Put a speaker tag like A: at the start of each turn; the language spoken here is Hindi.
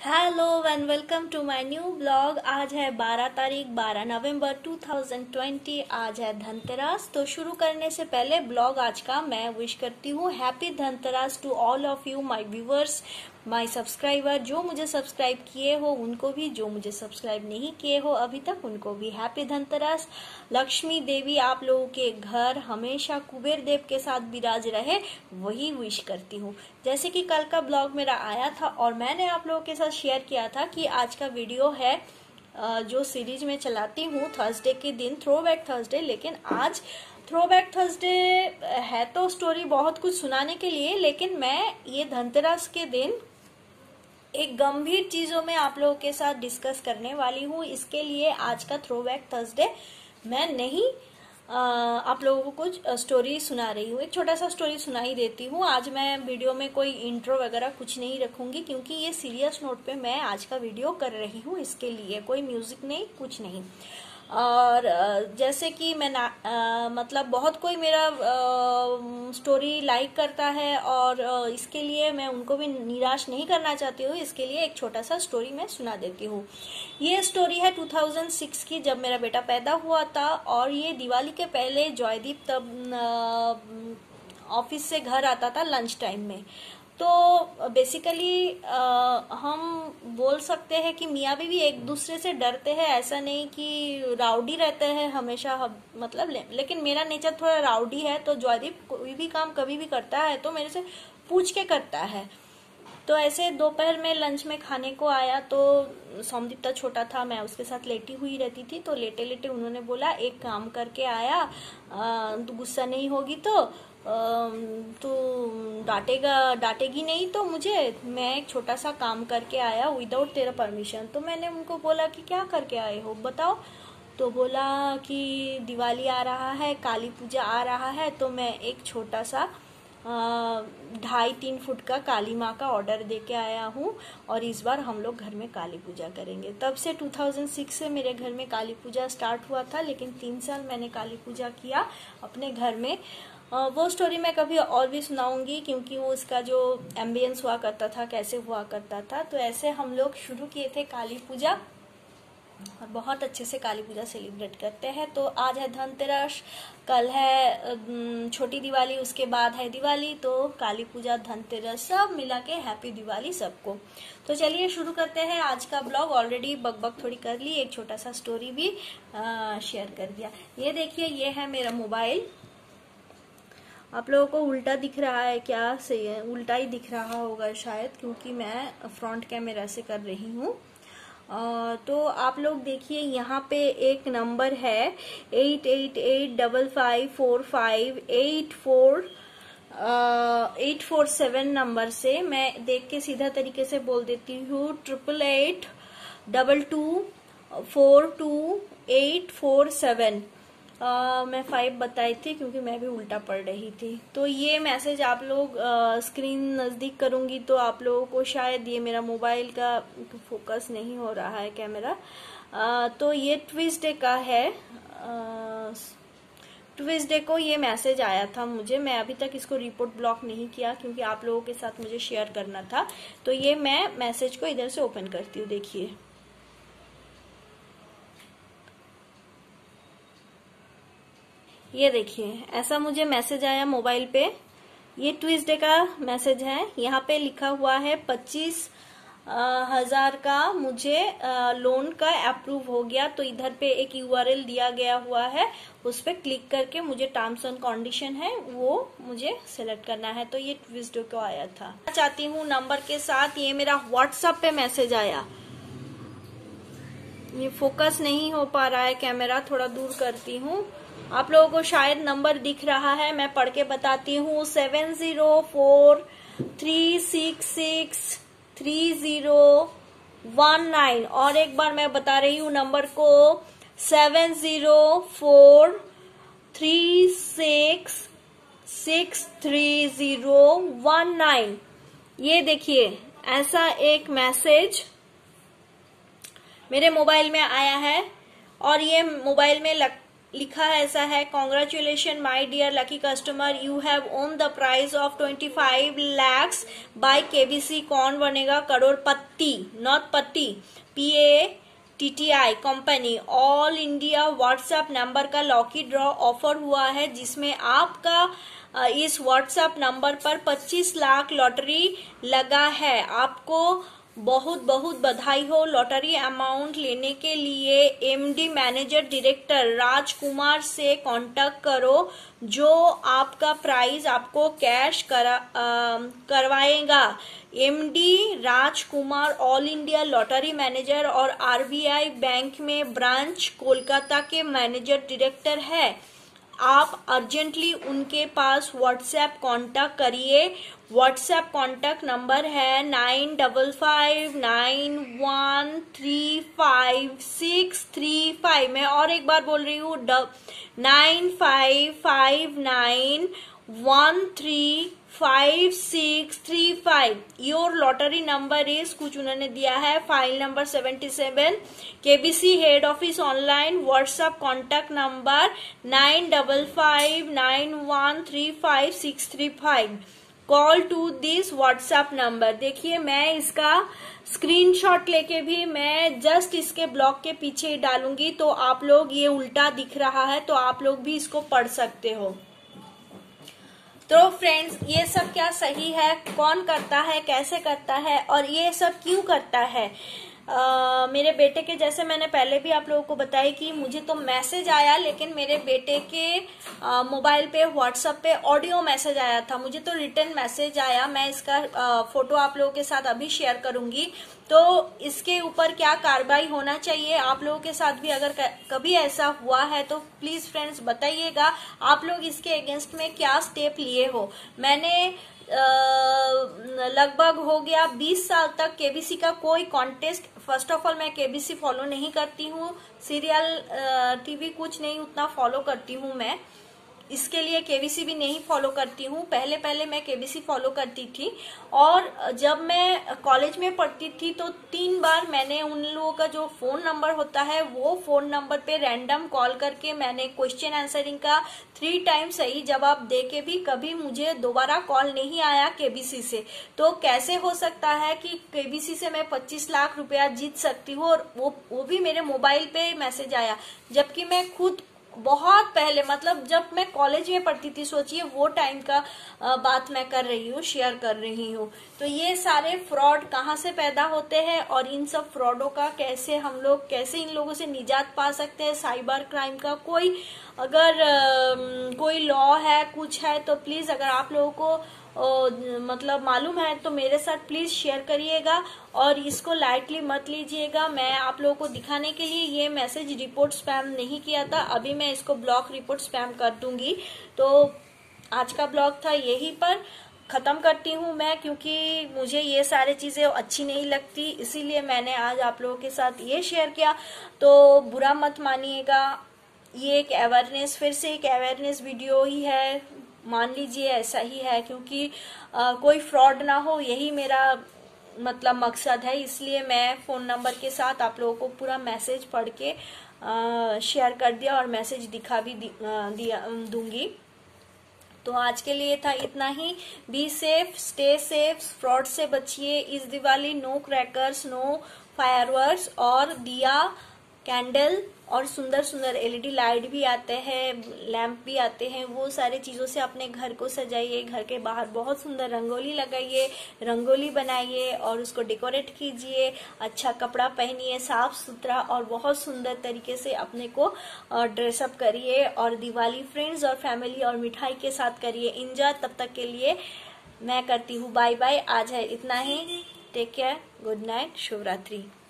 A: Hello and welcome to my new blog. आज है 12 नवंबर 2020। आज है धनतेरस। तो शुरू करने से पहले ब्लॉग आज का मैं विश करती हूँ happy Dhanteras to all of you my viewers, my subscriber. जो मुझे सब्सक्राइब किए हो उनको भी, जो मुझे सब्सक्राइब नहीं किए हो अभी तक उनको भी हैप्पी धनतेरस। लक्ष्मी देवी आप लोगों के घर हमेशा कुबेर देव के साथ विराज रहे, वही विश करती हूँ। जैसे कि कल का ब्लॉग मेरा आया था और मैंने आप लोगों के साथ शेयर किया था कि आज का वीडियो है जो सीरीज में चलाती हूँ थर्सडे के दिन, थ्रो बैक थर्सडे। लेकिन आज थ्रो बैक थर्सडे है तो स्टोरी बहुत कुछ सुनाने के लिए, लेकिन मैं ये धनतेरस के दिन एक गंभीर चीजों में आप लोगों के साथ डिस्कस करने वाली हूँ। इसके लिए आज का थ्रो बैक थर्सडे मैं नहीं आप लोगों को कुछ स्टोरी सुना रही हूँ। एक छोटा सा स्टोरी सुना ही देती हूँ। आज मैं वीडियो में कोई इंट्रो वगैरह कुछ नहीं रखूंगी, क्योंकि ये सीरियस नोट पे मैं आज का वीडियो कर रही हूँ। इसके लिए कोई म्यूजिक नहीं, कुछ नहीं। और जैसे कि मैं मतलब बहुत कोई मेरा स्टोरी लाइक करता है और इसके लिए मैं उनको भी निराश नहीं करना चाहती हूँ। इसके लिए एक छोटा सा स्टोरी मैं सुना देती हूँ। ये स्टोरी है 2006 की, जब मेरा बेटा पैदा हुआ था। और ये दिवाली के पहले जॉयदीप तब ऑफिस से घर आता था लंच टाइम में। तो बेसिकली हम बोल सकते हैं कि मियाँ बीवी एक दूसरे से डरते हैं। ऐसा नहीं कि राउडी रहते हैं हमेशा, मतलब लेकिन मेरा नेचर थोड़ा राउडी है। तो जॉयदीप कोई भी काम कभी भी करता है तो मेरे से पूछ के करता है। तो ऐसे दोपहर में लंच में खाने को आया तो सोमदीप छोटा था, मैं उसके साथ लेटी हुई रहती थी। तो लेटे लेटे उन्होंने बोला एक काम करके आया, तू गुस्सा नहीं होगी तो तू डांटेगी नहीं तो मुझे, मैं एक छोटा सा काम करके आया विदाउट तेरा परमिशन। तो मैंने उनको बोला कि क्या करके आए हो बताओ। तो बोला कि दिवाली आ रहा है, काली पूजा आ रहा है, तो मैं एक छोटा सा 2.5-3 फुट का काली माँ का ऑर्डर दे के आया हूँ और इस बार हम लोग घर में काली पूजा करेंगे। तब से 2006 से मेरे घर में काली पूजा स्टार्ट हुआ था, लेकिन 3 साल मैंने काली पूजा किया अपने घर में। वो स्टोरी मैं कभी और भी सुनाऊंगी, क्योंकि वो उसका जो एम्बियंस हुआ करता था, कैसे हुआ करता था। तो ऐसे हम लोग शुरू किए थे काली पूजा और बहुत अच्छे से काली पूजा सेलिब्रेट करते हैं। तो आज है धनतेरस, कल है छोटी दिवाली, उसके बाद है दिवाली। तो काली पूजा, धनतेरस सब मिला के हैप्पी दिवाली सबको। तो चलिए शुरू करते हैं आज का ब्लॉग। ऑलरेडी बकबक थोड़ी कर ली, एक छोटा सा स्टोरी भी शेयर कर दिया। ये देखिए, ये है मेरा मोबाइल। आप लोगों को उल्टा दिख रहा है क्या? सही है, उल्टा ही दिख रहा होगा शायद, क्योंकि मैं फ्रंट कैमरा से कर रही हूँ। तो आप लोग देखिए, यहाँ पे एक नंबर है 88554584 नंबर से। मैं देख के सीधा तरीके से बोल देती हूँ 888822424847। मैं 5 बताई थी क्योंकि मैं भी उल्टा पढ़ रही थी। तो ये मैसेज आप लोग स्क्रीन नजदीक करूंगी तो आप लोगों को शायद, ये मेरा मोबाइल का फोकस नहीं हो रहा है कैमरा। तो ये ट्यूसडे का है। ट्यूसडे को ये मैसेज आया था मुझे। मैं अभी तक इसको रिपोर्ट ब्लॉक नहीं किया क्योंकि आप लोगों के साथ मुझे शेयर करना था। तो ये मैं मैसेज को इधर से ओपन करती हूँ। देखिए, ये देखिए, ऐसा मुझे मैसेज आया मोबाइल पे। ये ट्यूसडे का मैसेज है। यहाँ पे लिखा हुआ है 25,000 का मुझे लोन का अप्रूव हो गया। तो इधर पे एक यूआरएल दिया गया हुआ है, उस पर क्लिक करके मुझे टर्म्स एंड कंडीशन है वो मुझे सेलेक्ट करना है। तो ये ट्यूसडे को आया था। चाहती हूँ नंबर के साथ, ये मेरा व्हाट्सएप पे मैसेज आया। ये फोकस नहीं हो पा रहा है कैमरा, थोड़ा दूर करती हूँ। आप लोगों को शायद नंबर दिख रहा है, मैं पढ़ के बताती हूँ। 7043663019। और एक बार मैं बता रही हूँ नंबर को, 7043663019। ये देखिए, ऐसा एक मैसेज मेरे मोबाइल में आया है। और ये मोबाइल में लिखा है ऐसा है, congratulation my dear lucky customer, you have won the prize of 25 lakhs by KBC. Kaun Banega Crorepati, not पति, PATTI company. All India WhatsApp number का लॉकी ड्रॉ ऑफर हुआ है, जिसमें आपका इस व्हाट्सएप नंबर पर 25 लाख लॉटरी लगा है। आपको बहुत बहुत बधाई हो। लॉटरी अमाउंट लेने के लिए MD मैनेजर डायरेक्टर राजकुमार से कांटेक्ट करो, जो आपका प्राइज आपको कैश करवाएगा। MD Rajkumar all India lottery manager और RBI बैंक में ब्रांच कोलकाता के मैनेजर डायरेक्टर है। आप अर्जेंटली उनके पास व्हाट्सएप कांटेक्ट करिए। व्हाट्सएप कांटेक्ट नंबर है 9559135635। मैं और एक बार बोल रही हूँ 9559135635। योर लॉटरी नंबर इज, कुछ उन्होंने दिया है, file number 77, KBC head office online, WhatsApp contact number 9559135635। Call to this WhatsApp number. देखिए मैं इसका स्क्रीनशॉट लेके भी मैं जस्ट इसके ब्लॉग के पीछे ही डालूंगी, तो आप लोग, ये उल्टा दिख रहा है तो आप लोग भी इसको पढ़ सकते हो। तो फ्रेंड्स, ये सब क्या सही है, कौन करता है, कैसे करता है और ये सब क्यों करता है। मेरे बेटे के, जैसे मैंने पहले भी आप लोगों को बताया कि मुझे तो मैसेज आया, लेकिन मेरे बेटे के मोबाइल पे व्हाट्सएप पे ऑडियो मैसेज आया था, मुझे तो रिटर्न मैसेज आया। मैं इसका फोटो आप लोगों के साथ अभी शेयर करूंगी। तो इसके ऊपर क्या कार्रवाई होना चाहिए, आप लोगों के साथ भी अगर कभी ऐसा हुआ है तो प्लीज फ्रेंड्स बताइएगा, आप लोग इसके अगेंस्ट में क्या स्टेप लिए हो। मैंने लगभग हो गया 20 साल तक केबीसी का कोई कॉन्टेस्ट, फर्स्ट ऑफ ऑल मैं केबीसी फॉलो नहीं करती हूँ, सीरियल टीवी कुछ नहीं उतना फॉलो करती हूँ मैं, इसके लिए केबीसी भी नहीं फॉलो करती हूँ। पहले मैं केबीसी फॉलो करती थी, और जब मैं कॉलेज में पढ़ती थी तो 3 बार मैंने उन लोगों का जो फोन नंबर होता है वो फोन नंबर पे रैंडम कॉल करके मैंने क्वेश्चन आंसरिंग का 3 टाइम सही जवाब दे के भी कभी मुझे दोबारा कॉल नहीं आया केबीसी से। तो कैसे हो सकता है कि केबीसी से मैं 25 लाख रुपया जीत सकती हूँ, और वो भी मेरे मोबाइल पे मैसेज आया, जबकि मैं खुद बहुत पहले, मतलब जब मैं कॉलेज में पढ़ती थी, सोचिए वो टाइम का बात मैं कर रही हूँ, शेयर कर रही हूँ। तो ये सारे फ्रॉड कहाँ से पैदा होते हैं और इन सब फ्रॉडों का कैसे हम लोग, कैसे इन लोगों से निजात पा सकते हैं। साइबर क्राइम का कोई अगर कोई लॉ है, कुछ है, तो प्लीज अगर आप लोगों को मतलब मालूम है तो मेरे साथ प्लीज शेयर करिएगा और इसको लाइटली मत लीजिएगा। मैं आप लोगों को दिखाने के लिए ये मैसेज रिपोर्ट स्पैम नहीं किया था, अभी मैं इसको ब्लॉक रिपोर्ट स्पैम कर दूंगी। तो आज का ब्लॉग था यही पर खत्म करती हूँ मैं, क्योंकि मुझे ये सारी चीजें अच्छी नहीं लगती, इसीलिए मैंने आज आप लोगों के साथ ये शेयर किया। तो बुरा मत मानिएगा, ये एक अवेयरनेस, फिर से एक अवेयरनेस वीडियो ही है, मान लीजिए ऐसा ही है, क्योंकि कोई फ्रॉड ना हो, यही मेरा मतलब मकसद है। इसलिए मैं फोन नंबर के साथ आप लोगों को पूरा मैसेज पढ़ के शेयर कर दिया और मैसेज दिखा भी दूंगी। तो आज के लिए था इतना ही। Be safe, stay safe, fraud से बचिए। इस Diwali no crackers, no fireworks, और दिया, कैंडल और सुंदर सुंदर LED लाइट भी आते हैं, लैंप भी आते हैं, वो सारी चीजों से अपने घर को सजाइए। घर के बाहर बहुत सुंदर रंगोली लगाइए, रंगोली बनाइए और उसको डेकोरेट कीजिए। अच्छा कपड़ा पहनिए, साफ सुथरा, और बहुत सुंदर तरीके से अपने को ड्रेसअप करिए। और दिवाली फ्रेंड्स और फैमिली और मिठाई के साथ करिए एंजॉय। तब तक के लिए मैं करती हूँ बाय बाय। आज है इतना ही। टेक केयर, गुड नाइट, शुभ रात्रि।